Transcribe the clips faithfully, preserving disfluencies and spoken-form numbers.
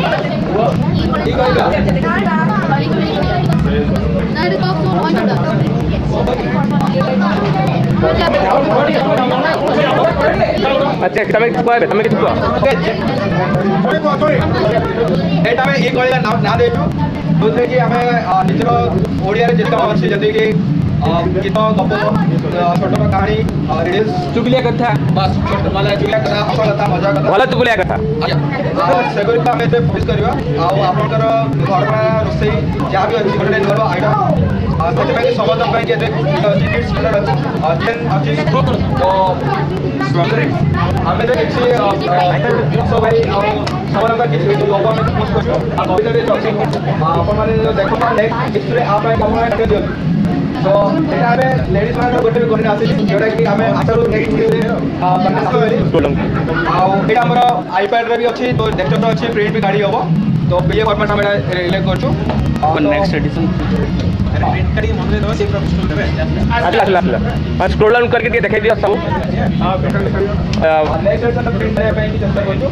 अच्छा तमे कहबे तमे किछु कह एटा में एक वाला ना ना देछु बोलते कि हमें निजर ओडिया रे जेता अछि जति कि गीत गप छोट कहानी रील्स चुगलिया कथा बस छोट माला चुगलिया कथा असलता मजा कथा भला चुगलिया कथा सेगुरी का हमें फोकस करबा आ आपनकर घरवा रोसई जा भी अछि गोटे नरो आइटम सेते पे समझ पाए कि किड्स किड्स अटेन अछि तो स्ट्रॉबेरी हमें तो किछि सब भाई समरंगा किछि लोग में पोस्ट करछो आ कविता रे अछि आपन माने देखो नेक्स्ट डिस्प्ले आप पे कमरा कर दियो तो एटा में लेडीज मान गोटे कोने आसी जोटा कि हमें आसारो नेक्स्ट वीडियो रे बनना सवेरी आ एटा हमर आईपैड रे भी अछि तो डेस्कटॉप रे अछि प्रिंट भी गाड़ी होबो तो ये फॉर्मेट हम रिले करछु नेक्स्ट एडिशन प्रिंट करी मन रे दो से प्रोफेशनल देबे अगला अगला अगला और स्क्रॉल डाउन करके दिखाई दियो सब हां बेटर नेक्स्ट एडिशन प्रिंट रे पे कि चेष्टा करछु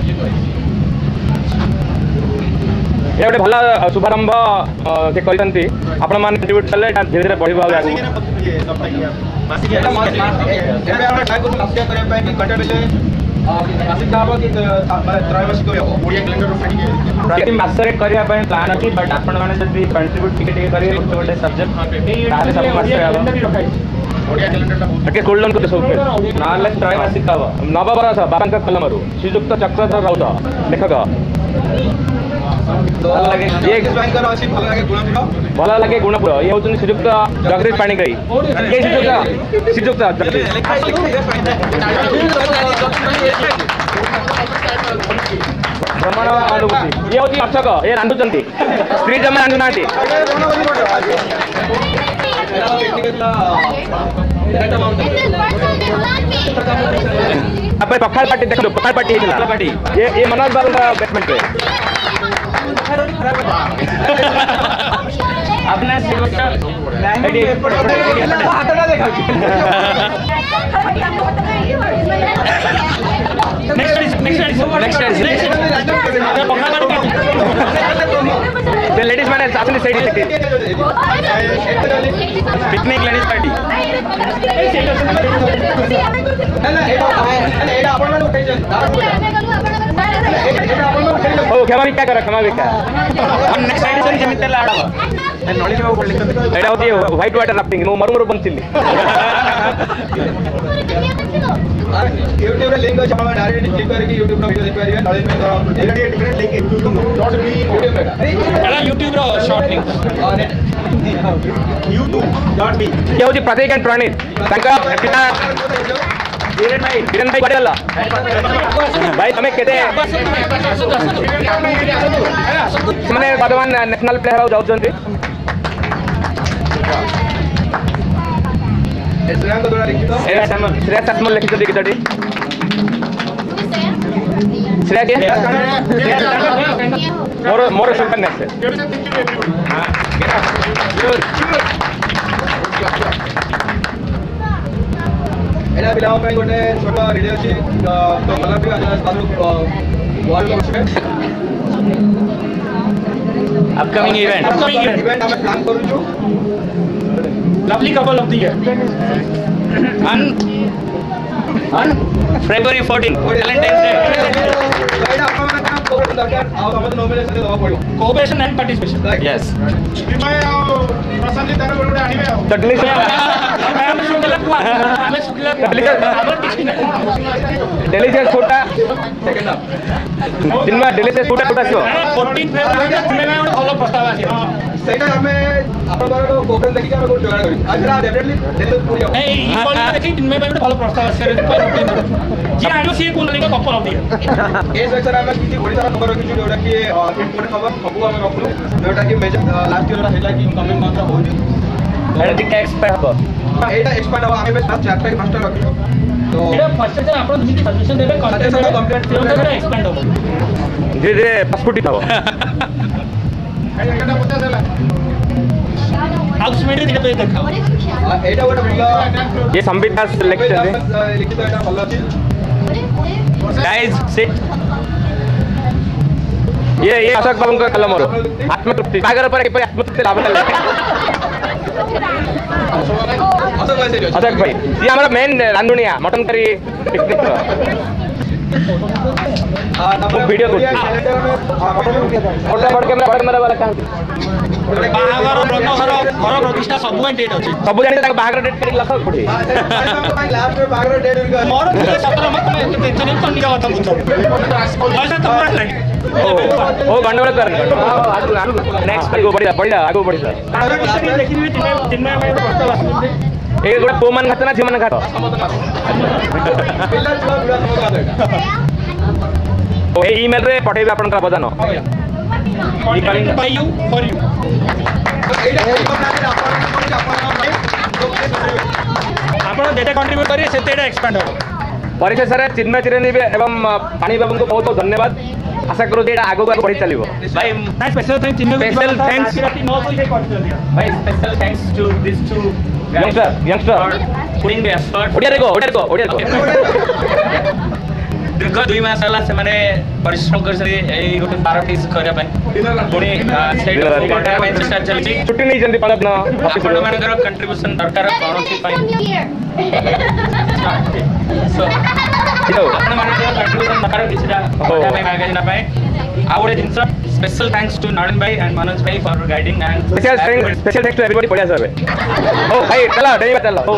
ये गोटे भल शुभारंभ से करते आपण मैंने कंट्रीब्यूट कले धीरे धीरे बढ़ प्रति मसरे करने प्लान अच्छी बट आपण मैंने कंट्रीब्यूट टिके करेंगे गोटे सब्जेक्ट सब स्कूल डाउन करते सब ना त्रैमासिक हम नवबरस बाबा कलम श्रीजुक्त चक्रधर राउत लेखक भल लगे गुणपुर ये हूँ श्रीजुक्त जगदीश पाणिग्राही श्रीजुक्त भ्रमण अनुभूति ये हूँ दर्शक ये रांधुंट स्त्री जमा रांधु ना पखाड़ पार्टी देख पखाड़ पार्टी ये ये मनोज बाबू का बैटमेंट पे अपना लेडीज मैंने अपनी साइड पिकनिक लेडीज पार्टी ओ क्षमा भी क्या कर क्षमा भी क्या हम नेक्स्ट एडिशन के मित्र लाडवा नॉलेज में बोल एटा होती व्हाइट वाटर राफ्टिंग मो मरु मरु बनथिली YouTube रे लिंक अछि हम डायरेक्ट क्लिक करके YouTube रो वीडियो देख परिबे नॉलेज में एटा डिफरेंट लिंक youtube.me एटा YouTube रो शॉर्ट लिंक youtube.me ये होती प्रतीक एंड प्रणीत तंका पिता किरण भाई किरण भाई पटेल भाई तमे केते माने वर्तमान नेशनल प्लेयर हो जाउछन्ती श्रेया को द्वारा लिखित श्रेया सामल श्रेया सामल लिखित गीतटी श्रेया के मोर मोर संपन्न है हां एला बिलाव पे गोटे छोटा रेडियो अछि तो कलर भी आज सालू वर्ल्ड कप में अपकमिंग इवेंट अपकमिंग इवेंट हम प्लान करू छु lovely couple of the year on on February fourteenth Valentine day एटा अपन काम कोर दरकार आ हम नॉमिनेशन देबा पड़ो कोऑपरेशन एंड पार्टिसिपेशन यस विमय आ प्रशांत जी तारे बोलडे आनिबे तडली से हम शुक्ला कुमार हमें शुक्ला हमर किछि ना दिल्ली से छोटा सेकंड हाफ दिन में दिल्ली से छोटा छोटा छो चौदह February में में भलो प्रस्ताव आसी सेटा हमें अपन बारे को कोपन देखि के हम जोगाड़ करी अच्छा डेफिनेटली दिल्ली पूरी ए ई बोल देखि दिन में में भलो प्रस्ताव आसी जी आनो से कोन लेके कपल ऑफ दिया ए सेक्शन में किछि बड़ी सारा खबर किछि जोटा कि इम्पोर्टेंट खबर सब हम रखलु जोटा कि मेजर लास्ट ईयर हेला कि कमिंग मंथ हो जी एटा दिका एक्सपायर हो एटा एक्सपायर हो हमें बस चार पे मास्टर रखलु तो एटा फर्स्ट से आपण दुनी सजेशन देबे कंटेंट कंप्लीट से एक्सपेंड हो धीरे धीरे पासपोर्ट हो एटा पचास होला आउटमेंट दिले पे देखा एटा गोटे भलो ये संविधान सिलेक्शन है लिखित एटा भलो अछि गाइस सिट ये ये अशोक बाबू का कलम मोर आत्मतृप्ति बागर पर किपरि आत्मतृप्ति लाभ हेले अशोक भाई ये हमारा मेन रांधुनिया मटन करी पिकनिक वीडियो को फोटो बड़ कैमरा बड़ कैमरा वाला बाहागर ब्रह्मघर घर प्रतिष्ठा सब डेट अछि सब जानि ताके बाहागर डेट करी लख पड़ी लास्ट में बागर डेट मोर सत्रह मत में टेंशन तो निका कथा बुझो पैसा तो पूरा नहीं ओ ओ गंडगोल कर नेक्स्ट पे गो बढ़िया बढ़िया आगो बढ़ी सर देखिबे दिन में मैं प्रस्ताव आसुते ए गोटे पुमान खात ना झिमन खात पिल्ला छुआ बुढ़ा सब खात ओ ए ईमेल रे पठेबे आपन का बजानो eKalinga by you for you आपण जेते कंट्रीब्यूट करिए सेतेडा एक्सपेंड हो परिचय सर चिन्मय चिरंजीवी एवं पानी बाबू को बहुत बहुत धन्यवाद आशा करू एटा आगो आगो बढ़ी चलिबो भाई special thanks Chinmay special thanks भाई special thanks to this two youngster youngster putting the effort Odia रे गो ओडिया रे गो ओडिया रे गो दीर्घ दुई मास होला से माने परिश्रम कर एई गोटे पार्टीज करिया पय पुणी सेट करया पय चेष्टा चलछि छुट्टी नहीं जंदी पालत न आपण मानकर कंट्रीब्यूशन दरकार कोनोसी पय सो आपण मानकर कंट्रीब्यूशन दरकार किछटा होटा पय मैगजीन पय आ गोटे जिंस स्पेशल थैंक्स टू नरेन भाई एंड मनोज भाई for guiding and special thanks special thanks to everybody बढ़िया सर ओ भाई चला डेली चला ओ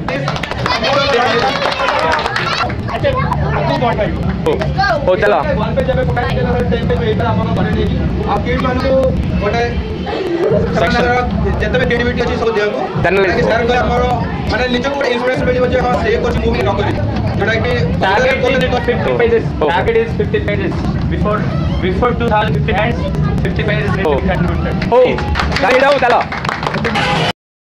ओ चला वन पे जब फोटो के टाइम पे एटा आपन बने नै आ किड मानु गोटे सेक्शन जते भी क्रिएटिविटी अछि सब दिया को चैनल शेयर कर हमरो माने निजो को इंस्पिरेशन मिलिबो जे हां से कुछ मूवी न करी जोटा कि target is fifty pages target is fifty pages before before two thousand fifty ends fifty pages need to be contributed ओ गाड़ी जाओ चला